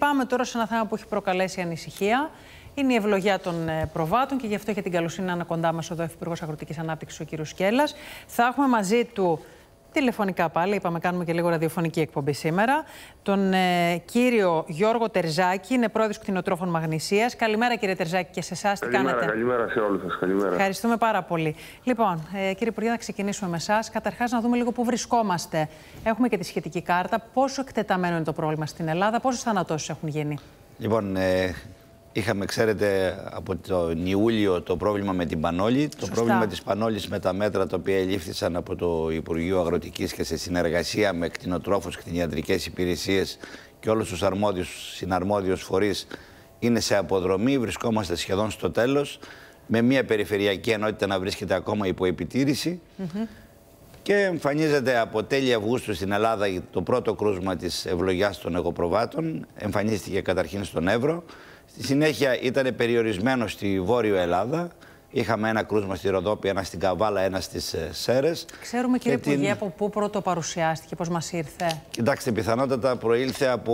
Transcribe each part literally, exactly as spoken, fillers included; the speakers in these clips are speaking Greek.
Πάμε τώρα σε ένα θέμα που έχει προκαλέσει ανησυχία. Είναι η ευλογιά των προβάτων και γι' αυτό έχει την καλοσύνη να είναι κοντά μας εδώ ο Υφυπουργός Αγροτικής Ανάπτυξης, ο κ. Σκέλλας. Θα έχουμε μαζί του τηλεφωνικά πάλι, είπαμε κάνουμε και λίγο ραδιοφωνική εκπομπή σήμερα, τον ε, κύριο Γιώργο Τερζάκη, είναι πρόεδρος κτηνοτρόφων Μαγνησίας. Καλημέρα κύριε Τερζάκη και σε εσάς, τι κάνετε? Καλημέρα σε όλους σας, καλημέρα. Ευχαριστούμε πάρα πολύ. Λοιπόν, ε, κύριε Υπουργέ, να ξεκινήσουμε με εσάς. Καταρχάς να δούμε λίγο πού βρισκόμαστε. Έχουμε και τη σχετική κάρτα. Πόσο εκτεταμένο είναι το πρόβλημα στην Ελλάδα, πόσες θανατώσεις έχουν γίνει? Λοιπόν, ε, είχαμε, ξέρετε, από τον Ιούλιο το πρόβλημα με την Πανόλη. Το Σωστά. πρόβλημα της Πανόλης με τα μέτρα τα οποία ελήφθησαν από το Υπουργείο Αγροτικής και σε συνεργασία με κτηνοτρόφους, κτηνιατρικές υπηρεσίες και όλους τους αρμόδιους, συναρμόδιους φορείς είναι σε αποδρομή. Βρισκόμαστε σχεδόν στο τέλος, με μια περιφερειακή ενότητα να βρίσκεται ακόμα υπό επιτήρηση. Mm-hmm. Και εμφανίζεται από τέλη Αυγούστου στην Ελλάδα το πρώτο κρούσμα της ευλογιάς των εγωπροβάτων. Εμφανίστηκε καταρχήν στον Εύρο. Στη συνέχεια ήταν περιορισμένο στη Βόρειο Ελλάδα. Είχαμε ένα κρούσμα στη Ροδόπη, ένα στην Καβάλα, ένα στις Σέρρες. Ξέρουμε, κύριε και Υπουργέ, την... από πού πρώτο παρουσιάστηκε, πώς μας ήρθε? Κοιτάξτε, πιθανότατα προήλθε από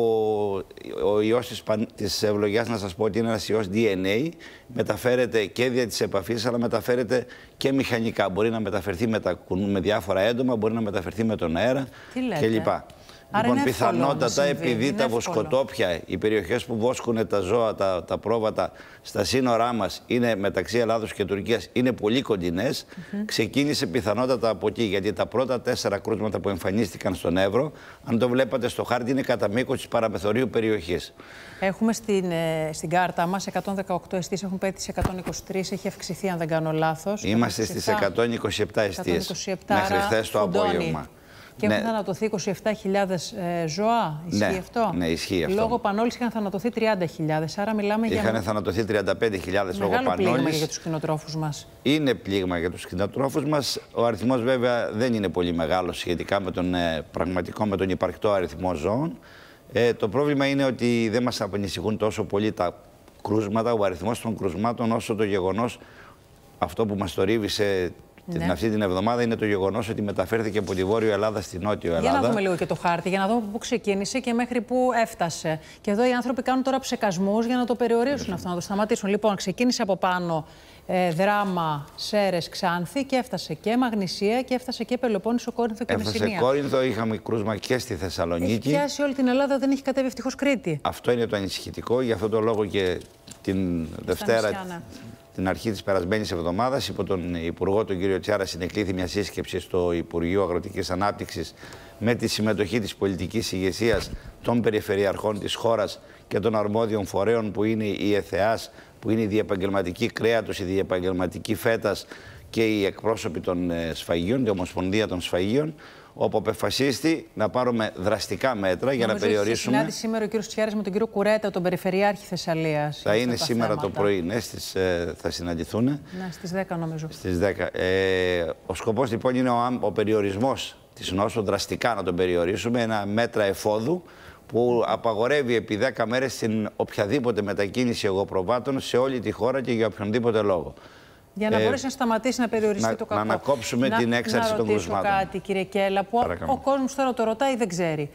ο ιός της, παν... της ευλογιάς, να σας πω ότι είναι ένας ιός ντι εν έι. Μεταφέρεται και δια της επαφής, αλλά μεταφέρεται και μηχανικά. Μπορεί να μεταφερθεί με, τα... με διάφορα έντομα, μπορεί να μεταφερθεί με τον αέρα κλπ. Άρα λοιπόν, πιθανότατα, επειδή τα βοσκοτόπια, οι περιοχές που βόσκουν τα ζώα, τα, τα πρόβατα στα σύνορά μας, είναι μεταξύ Ελλάδος και Τουρκίας, είναι πολύ κοντινές, mm-hmm. ξεκίνησε πιθανότατα από εκεί. Γιατί τα πρώτα τέσσερα κρούσματα που εμφανίστηκαν στον Εύρο, αν το βλέπατε στο χάρτη, είναι κατά μήκος της παραμεθορίου περιοχής. Έχουμε στην, ε, στην κάρτα μας εκατόν δεκαοκτώ εστίες, έχουν πέσει στις εκατόν είκοσι τρεις, έχει αυξηθεί αν δεν κάνω λάθος. Είμαστε στις εκατόν είκοσι επτά εστίες μέχρι χθες το απόγευμα. Και ναι. έχουν θανατωθεί είκοσι επτά χιλιάδες ε, ζώα. Ισχύει ναι, αυτό? Ναι, ισχύει αυτό. Λόγω Πανόλης είχαν θανατωθεί τριάντα χιλιάδες. Άρα μιλάμε είχαν για. Είχαν θανατωθεί τριάντα πέντε χιλιάδες λόγω Πανόλης. Μεγάλο πλήγμα για τους κτηνοτρόφους μας. Είναι πλήγμα για τους κτηνοτρόφους μας. Ο αριθμός βέβαια δεν είναι πολύ μεγάλος σχετικά με τον ε, πραγματικό, με τον υπαρκτό αριθμό ζώων. Ε, το πρόβλημα είναι ότι δεν μας ανησυχούν τόσο πολύ τα κρούσματα, ο αριθμός των κρουσμάτων, όσο το γεγονός αυτό που μας θορύβησε. Ναι. Την, αυτή την εβδομάδα είναι το γεγονός ότι μεταφέρθηκε από τη Βόρειο Ελλάδα στη Νότιο Ελλάδα. Για να δούμε λίγο και το χάρτη, για να δούμε πού ξεκίνησε και μέχρι πού έφτασε. Και εδώ οι άνθρωποι κάνουν τώρα ψεκασμούς για να το περιορίσουν αυτό, να το σταματήσουν. Λοιπόν, ξεκίνησε από πάνω ε, Δράμα, Σέρρες, Ξάνθη και έφτασε και Μαγνησία και έφτασε και Πελοπόννησο, Κόρινθο και Μεσσηνία. Έφτασε Κόρινθο, είχαμε κρούσμα και στη Θεσσαλονίκη. Έχει πιάσει όλη την Ελλάδα, δεν έχει κατέβει ευτυχώς Κρήτη. Αυτό είναι το ανησυχητικό, γι' αυτό το λόγο και την Δευτέρα. Νησιά, ναι. Την αρχή της περασμένης εβδομάδας, υπό τον Υπουργό, τον κύριο Τσιάρα, συνεκλήθη μια σύσκεψη στο Υπουργείο Αγροτικής Ανάπτυξης με τη συμμετοχή της πολιτικής ηγεσίας, των περιφερειαρχών της χώρας και των αρμόδιων φορέων που είναι η ΕΘΕΑΣ, που είναι η διεπαγγελματική κρέατος, η διεπαγγελματική φέτας και οι εκπρόσωποι των σφαγείων, η Ομοσπονδία των Σφαγείων, όπου αποφασίστη να πάρουμε δραστικά μέτρα για Νομίζω να περιορίσουμε. Συνάντη σήμερα ο κύριος Τσιάρας με τον κύριο Κουρέτα, τον Περιφερειάρχη Θεσσαλίας. Θα είναι σήμερα θέματα. Το πρωί, ναι, στις, ε, θα συναντηθούν. Ναι, στις δέκα νομίζω. Στις δέκα. Ε, ο σκοπός λοιπόν είναι ο, ο περιορισμός της νόσου, δραστικά να τον περιορίσουμε, ένα μέτρα εφόδου που απαγορεύει επί δέκα μέρες την οποιαδήποτε μετακίνηση εγωπροβάτων σε όλη τη χώρα και για οποιονδήποτε λόγο. Για να ε, μπορέσει να σταματήσει να περιοριστεί να, το κακό. Να ανακόψουμε να, την έξαρση να των κρουσμάτων. Να ρωτήσω κάτι, κύριε Κέλλα, που Παρακαλώ. Ο κόσμος τώρα το ρωτάει ή δεν ξέρει.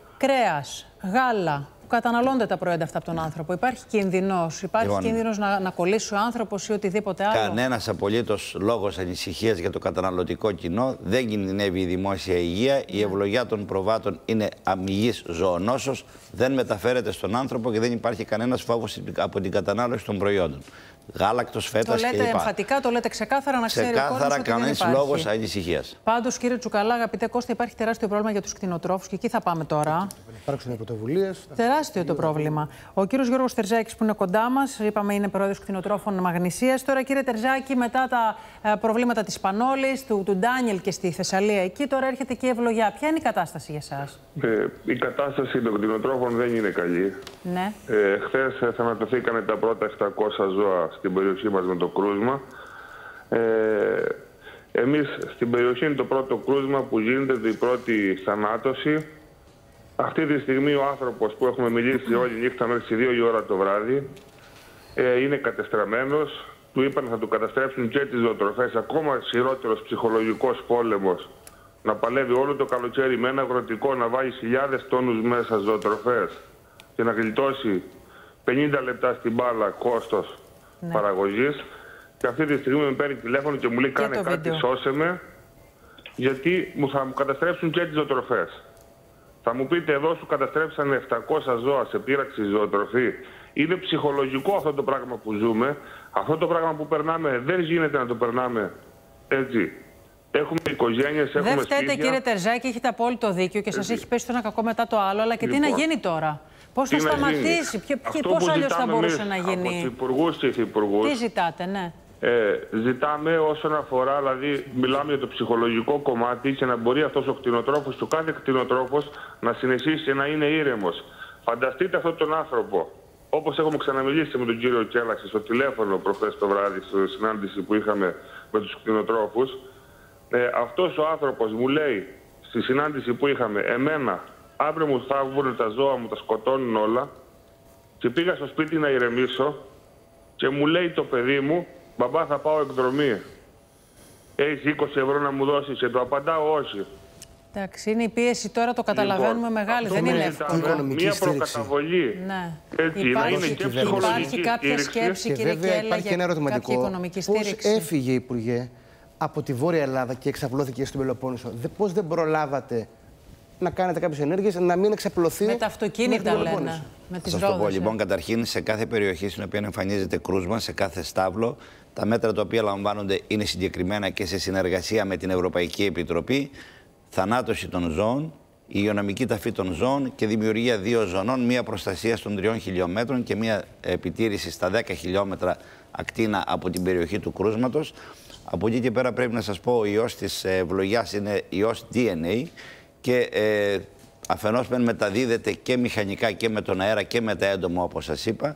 Κρέας, γάλα, που καταναλώνται τα προϊόντα αυτά από τον άνθρωπο. Υπάρχει κίνδυνος, υπάρχει λοιπόν, κίνδυνος να, να κολλήσει ο άνθρωπος ή οτιδήποτε άλλο? Κανένας απολύτως λόγος ανησυχίας για το καταναλωτικό κοινό. Δεν κινδυνεύει η δημόσια υγεία. Η ευλογιά των προβάτων είναι αμυγής ζωονόσος. Δεν μεταφέρεται στον άνθρωπο και δεν υπάρχει κανένας φόβος από την κατανάλωση των προϊόντων. Γάλακτος, φέτας κλπ. Το λέτε εμφατικά, το λέτε ξεκάθαρα, να ξέρει ο κόσμος ότι δεν υπάρχει. Ξεκάθαρα, κανένας λόγος ανησυχίας. Πάντως, κύριε Τσουκαλά, αγαπητέ Κώστα, υπάρχει τεράστιο πρόβλημα για τους κτηνοτρόφους και εκεί θα πάμε τώρα. Υπάρξουν πρωτοβουλίες. Τεράστιο το πρόβλημα. Ο κύριος Γιώργος Τερζάκης που είναι κοντά μας, είπαμε είναι πρόεδρος κτηνοτρόφων Μαγνησίας. Τώρα, κύριε Τερζάκη, μετά τα ε, προβλήματα της Πανόλης, του, του Ντάνιελ και στη Θεσσαλία, εκεί τώρα έρχεται και η ευλογιά. Ποια είναι η κατάσταση για εσάς? Ε, η κατάσταση των κτηνοτρόφων δεν είναι καλή. Ναι. Ε, χθες θανατωθήκαν τα πρώτα επτακόσια ζώα στην περιοχή μας με το κρούσμα. Ε, εμείς στην περιοχή είναι το πρώτο κρούσμα που γίνεται, η πρώτη θανάτωση. Αυτή τη στιγμή ο άνθρωπος που έχουμε μιλήσει όλη νύχτα μέχρι τις δύο η ώρα το βράδυ ε, είναι κατεστραμμένος. Του είπαν θα του καταστρέψουν και τις ζωοτροφές. Ακόμα χειρότερος ψυχολογικός πόλεμος. Να παλεύει όλο το καλοκαίρι με ένα αγροτικό, να βάλει χιλιάδες τόνους μέσα ζωοτροφές. και να γλιτώσει πενήντα λεπτά στην μπάλα κόστος ναι. παραγωγής. Και αυτή τη στιγμή με παίρνει τηλέφωνο και μου λέει και κάνε κάτι, σώσε με, γιατί μου θα μου καταστρέψουν και τις ζωοτροφές. Θα μου πείτε, εδώ σου καταστρέψανε επτακόσια ζώα σε πείραξη ζωοτροφή. Είναι ψυχολογικό αυτό το πράγμα που ζούμε. Αυτό το πράγμα που περνάμε δεν γίνεται να το περνάμε έτσι. Έχουμε οικογένειες, έχουμε Δεν φταίτε σπίτια. Κύριε Τερζάκη, έχετε απόλυτο δίκιο και σας έχει πέσει το ένα κακό μετά το άλλο. Αλλά και λοιπόν, τι να γίνει τώρα. Πώς θα σταματήσει, πώς αλλιώς θα μπορούσε να γίνει. Από τους υπουργούς και υφυπουργούς. Τι ζητάτε, ναι. Ε, ζητάμε όσον αφορά, δηλαδή μιλάμε για το ψυχολογικό κομμάτι και να μπορεί αυτός ο κτηνοτρόφος και ο κάθε κτηνοτρόφος να συνεχίσει και να είναι ήρεμος. Φανταστείτε αυτόν τον άνθρωπο, όπως έχουμε ξαναμιλήσει με τον κύριο Κέλλα στο τηλέφωνο προχθές το βράδυ, στη συνάντηση που είχαμε με τους κτηνοτρόφους. Ε, αυτός ο άνθρωπος μου λέει στη συνάντηση που είχαμε, εμένα αύριο μου θα βγουν τα ζώα μου, τα σκοτώνουν όλα, και πήγα στο σπίτι να ηρεμήσω και μου λέει το παιδί μου, μπαμπά, θα πάω εκδρομή. Έχεις είκοσι ευρώ να μου δώσεις? Και του απαντάω όχι. Εντάξει, είναι η πίεση τώρα, το καταλαβαίνουμε, λοιπόν, μεγάλη, δεν είναι εύκολο. Μία προκαταβολή. Ναι. Έτσι, υπάρχει, να είναι και υπάρχει κάποια σκέψη, κύριε Κέλλα, υπάρχει ένα ερωτηματικό. Οικονομική στήριξη. Πώς έφυγε, Υπουργέ, από τη Βόρεια Ελλάδα και εξαπλώθηκε στην Πελοπόννησο? Πώς δεν προλάβατε να κάνετε κάποιες ενέργειες, να μην εξαπλωθεί? Με τα αυτοκίνητα, λένε. Με τις ρόδες. Πω, λοιπόν, καταρχήν, σε κάθε περιοχή στην οποία εμφανίζεται κρούσμα, σε κάθε στάβλο, τα μέτρα τα οποία λαμβάνονται είναι συγκεκριμένα και σε συνεργασία με την Ευρωπαϊκή Επιτροπή. Θανάτωση των ζώων, η υγειονομική ταφή των ζώων και δημιουργία δύο ζωνών, μία προστασία των τριών χιλιόμετρων και μία επιτήρηση στα δέκα χιλιόμετρα ακτίνα από την περιοχή του κρούσματος. Από εκεί και πέρα πρέπει να σας πω, ο ιός της ευλογιάς είναι ιός ντι εν έι και ε, αφενός μεν μεταδίδεται και μηχανικά και με τον αέρα και με τα έντομα, όπως σας είπα.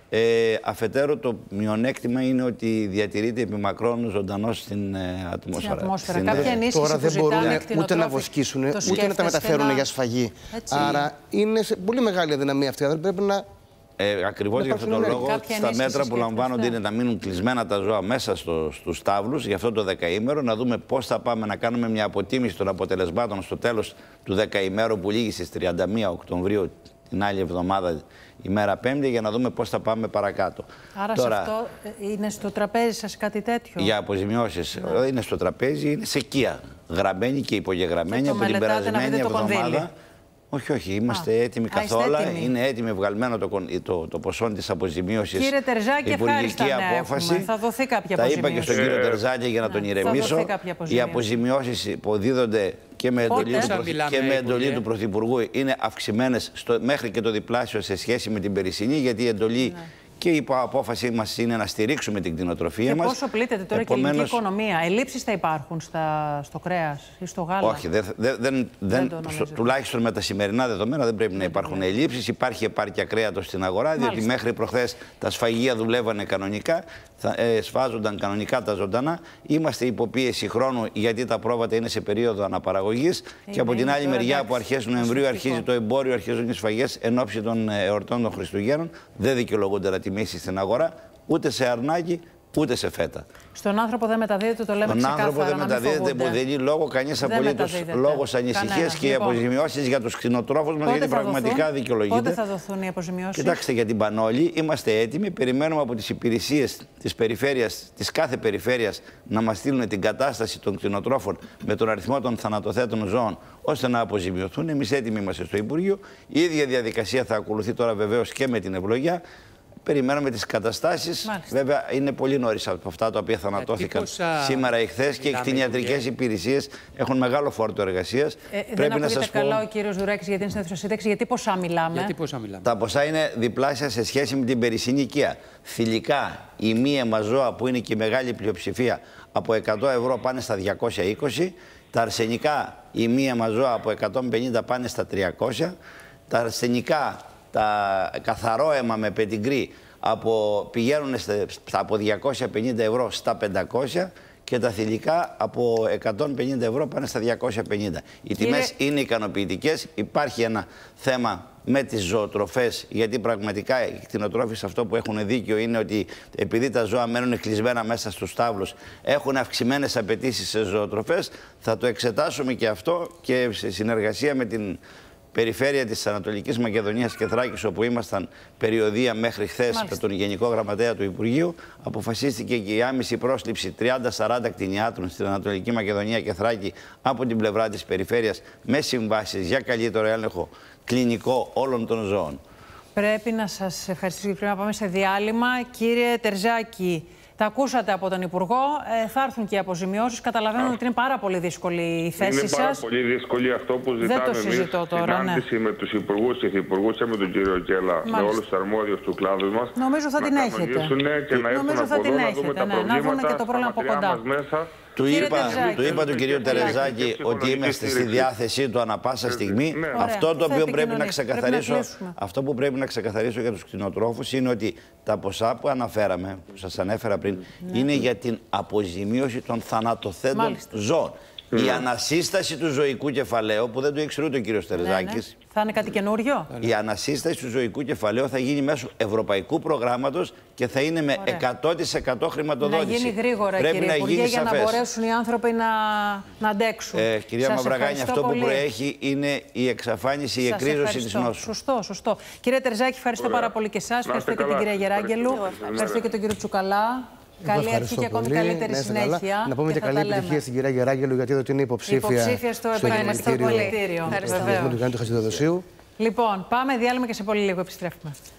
Ε, αφετέρου, το μειονέκτημα είναι ότι διατηρείται επιμακρών ζωντανός στην ε, ατμόσφαιρα. Στην ατμόσφαιρα. Στην... Κάποια ενίσχυση Τώρα δεν μπορούν ούτε να βοσκήσουν, ούτε να τα μεταφέρουν να... για σφαγή. Έτσι. Άρα είναι σε πολύ μεγάλη αδυναμία αυτή. Δεν πρέπει να... Ε, ακριβώς για αυτόν τον λόγο, στα μέτρα που λαμβάνονται είναι να μείνουν κλεισμένα τα ζώα μέσα στο, στους στάβλους για αυτό το δεκαήμερο, να δούμε πώς θα πάμε να κάνουμε μια αποτίμηση των αποτελεσμάτων στο τέλος του δεκαήμερου που λήγει στις τριάντα μία Οκτωβρίου την άλλη εβδομάδα, ημέρα Πέμπτη, για να δούμε πώς θα πάμε παρακάτω. Άρα Τώρα, σε αυτό είναι στο τραπέζι σας κάτι τέτοιο? Για αποζημιώσεις, ναι. Είναι στο τραπέζι, είναι σε οικία, γραμμένη και υπογεγραμμένη από την περασμένη εβδομάδα. Όχι, όχι, είμαστε Α, έτοιμοι καθόλου. Είναι έτοιμη βγαλμένο το, το, το ποσό της αποζημίωσης. Κύριε Τερζάκη, υπουργική απόφαση. Ναι, θα δοθεί κάποια τα αποζημίωση. Τα είπα και στον κύριο Τερζάκη για να ναι, τον ηρεμήσω. Οι αποζημιώσεις που δίδονται και με εντολή, του, και με εντολή του Πρωθυπουργού είναι αυξημένες στο, μέχρι και το διπλάσιο σε σχέση με την περσινή, γιατί η εντολή ναι. και η απόφαση μας είναι να στηρίξουμε την κτηνοτροφία μας. Και πόσο πλήττεται τώρα Επομένως... και η ελληνική οικονομία? Ελλείψεις θα υπάρχουν στα, στο κρέας ή στο γάλα? Όχι, δεν, δεν, δεν, δεν στο, τουλάχιστον με τα σημερινά δεδομένα δεν πρέπει δεν να υπάρχουν ελλείψεις. Υπάρχει επάρκεια κρέατος στην αγορά, Μάλιστα. διότι μέχρι προχθές τα σφαγεία δουλεύανε κανονικά, θα, ε, σφάζονταν κανονικά τα ζωντανά. Είμαστε υποπίεση χρόνου, γιατί τα πρόβατα είναι σε περίοδο αναπαραγωγής. Είναι, και από την άλλη μεριά, εντάξει, που αρχές Νοεμβρίου αρχίζει το εμπόριο, αρχίζουν οι σφαγές εν ώψη των εορτών των Χριστουγέννων. Δεν δικαιολογούνται να τιμήσει στην αγορά, ούτε σε αρνάκι, ούτε σε φέτα. Στον άνθρωπο δεν μεταδίδεται, το λέμε ξεκάθαρα. Στον άνθρωπο δεν μεταδίδεται, που δεν είναι λόγο κανείς απολύτως λόγος ανησυχίας και οι λοιπόν, αποζημιώσεις για τους κτηνοτρόφους μας, γιατί πραγματικά δικαιολογείται. Πότε θα δοθούν οι αποζημιώσεις? Κοιτάξτε, για την Πανόλη είμαστε έτοιμοι. Περιμένουμε από τις υπηρεσίες της περιφέρειας, της κάθε περιφέρειας, να μας στείλουν την κατάσταση των κτηνοτρόφων με τον αριθμό των θανατοθέτων ζώων, ώστε να αποζημιωθούν. Εμείς έτοιμοι είμαστε στο Υπουργείο. Η ίδια διαδικασία θα ακολουθεί τώρα βεβαίως και με την ευλογιά. Περιμένουμε τις καταστάσεις. Μάλιστα. Βέβαια, είναι πολύ νωρίς από αυτά τα οποία θανατώθηκαν uh, σήμερα ή χθες και οι κτηνιατρικές υπηρεσίες έχουν μεγάλο φόρτο εργασίας. Ε, Πρέπει δεν να σας πω... καλά ο κύριος Δουράκης, γιατί είναι στην αίθουσα, γιατί ποσά μιλάμε. Γιατί ποσά μιλάμε. Τα ποσά είναι διπλάσια σε σχέση με την περσινή οικία. Θηλυκά, η μη ζώα που είναι και η μεγάλη πλειοψηφία, από εκατό ευρώ πάνε στα διακόσια είκοσι. Τα αρσενικά, η μη ζώα από εκατόν πενήντα πάνε στα τριακόσια. Τα αρσενικά, τα καθαρό αίμα με πεντιγκρί από, πηγαίνουν στα, από διακόσια πενήντα ευρώ στα πεντακόσια και τα θηλυκά από εκατόν πενήντα ευρώ πάνε στα διακόσια πενήντα. Οι Κύριε... τιμές είναι ικανοποιητικές. Υπάρχει ένα θέμα με τις ζωοτροφές, γιατί πραγματικά οι κτηνοτρόφοι αυτό που έχουν δίκιο είναι ότι επειδή τα ζώα μένουν κλεισμένα μέσα στους στάβλους, έχουν αυξημένες απαιτήσεις σε ζωοτροφές. Θα το εξετάσουμε και αυτό και σε συνεργασία με την περιφέρεια της Ανατολικής Μακεδονίας και Θράκης, όπου ήμασταν περιοδία μέχρι χθες με τον Γενικό Γραμματέα του Υπουργείου, αποφασίστηκε και η άμεση πρόσληψη τριάντα σαράντα κτηνιάτρων στην Ανατολική Μακεδονία και Θράκη από την πλευρά της περιφέρειας, με συμβάσεις για καλύτερο έλεγχο κλινικό όλων των ζώων. Πρέπει να σας ευχαριστήσω, γιατί πρέπει να πάμε σε διάλειμμα. Κύριε Τερζάκη, τα ακούσατε από τον Υπουργό. Ε, θα έρθουν και οι αποζημιώσεις. Καταλαβαίνω ότι είναι πάρα πολύ δύσκολη η θέση σας. Είναι πάρα πολύ δύσκολη αυτό που ζητάμε. Δεν το συζητώ εμείς, τώρα. συνάντηση Ναι. με τους υπουργούς και υφυπουργούς και με τον κύριο Κέλλα, Μάλιστα. με όλους τους αρμόδιους του κλάδου μας. Νομίζω θα να την έχετε. Και να έρθουν Νομίζω θα από την εδώ, να έχετε. δούμε τα Ναι, να δούμε προβλήματα και το πρόβλημα από στα κοντά. μας μέσα. Του είπα, του είπα του κυρίου Τερζάκη ότι είμαστε στη διάθεσή του ανα πάσα στιγμή. Ναι. Αυτό το οποίο πρέπει να ξεκαθαρίσω, πρέπει να αυτό που πρέπει να ξεκαθαρίσω για τους κτηνοτρόφους είναι ότι τα ποσά που αναφέραμε, που σας ανέφερα πριν, ναι. είναι για την αποζημίωση των θανατοθέντων Μάλιστα. ζώων. Mm. Η ανασύσταση του ζωικού κεφαλαίου, που δεν το ήξερε ούτε ο κύριος Τερζάκης. Ναι, ναι. Θα είναι κάτι καινούριο. Η ανασύσταση του ζωικού κεφαλαίου θα γίνει μέσω ευρωπαϊκού προγράμματος και θα είναι με Ωραία. εκατό τοις εκατό χρηματοδότηση. Να γίνει γρήγορα, Πρέπει κύριε να Υπουργέ, γίνει για σαφές. να μπορέσουν οι άνθρωποι να, να αντέξουν. Ε, κυρία Σας Μαυραγάνη, αυτό πολύ. που προέχει είναι η εξαφάνιση, η εκρίζωση της νόσου. Σωστό, σωστό. Κύριε Τερζάκη, ευχαριστώ Ωραία. πάρα πολύ και εσάς. Ευχαριστώ και καλά. την κυρία Γεράγγελου. Ευχαριστώ και τον κύριο Τσουκαλά. Καλή αρχή και ακόμη καλύτερη ναι, συνέχεια. Να πούμε και, και καλή επιτυχία στην κυρία Γεράγγελου, γιατί εδώ είναι υποψήφια, υποψήφια στο επαγγελματικό πολιτήριο. του Χατζηδοδοσίου. Λοιπόν, πάμε διάλειμμα και σε πολύ λίγο επιστρέφουμε.